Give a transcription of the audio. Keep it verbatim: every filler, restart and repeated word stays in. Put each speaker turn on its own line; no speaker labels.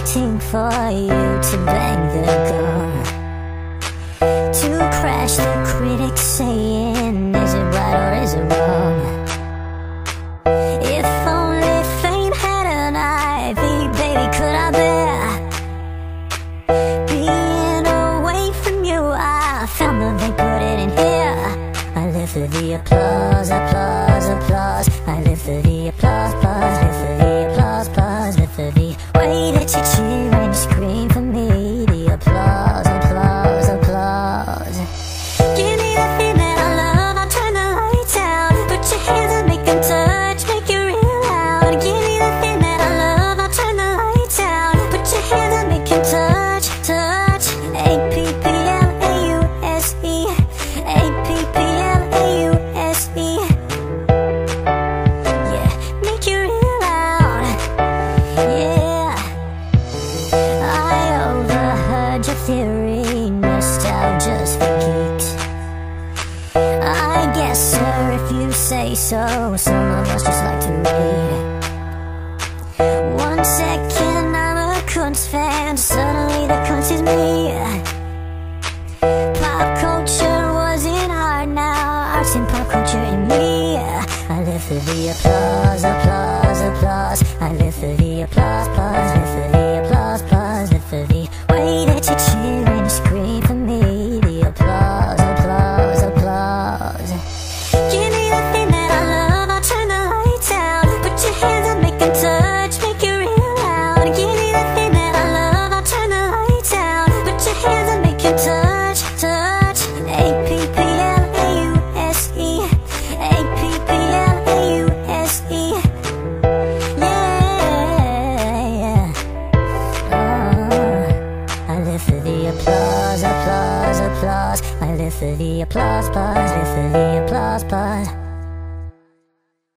waiting for you to bang the gong, to crash the critics saying, is it right or is it wrong? If only fame had an ivy, baby, could I bear being away from you? I found them, they put it in here. I live for the applause, applause, applause. I live for the applause, applause, live for the applause, applause, live for the way that you cheer and you scream for me. The applause, applause, applause. Give me the thing that I love, I'll turn the lights out. Put your hands up, make them touch, make it real loud. Give me the thing that I love, I'll turn the lights out. Put your hands up, make them touch, touch. A P P L A U S E, A P P L A U S E. Yeah, make it real loud. Yeah, I overheard your theory, nostalgia's for geeks. I guess, sir, if you say so, some of us just like to read. One second I'm a Kunst fan, suddenly the Kunst is me. Pop culture was in art, now art's in pop culture in me. I live for the applause, applause, applause. I live for the applause, applause, live for the applause, applause, live for the way that you cheer and you scream for me. The applause, applause, applause. Give me the thing that I love, I'll turn the lights out. Put your hands up, make them touch, make it real loud. Give me the thing that I love, I'll turn the lights out. Put your hands up, make them touch, touch. A P P L A U S E, A P P L A U S E. Yeah, oh, I live for the applause, applause, applause. I live for the applause, applause, live for the applause, applause.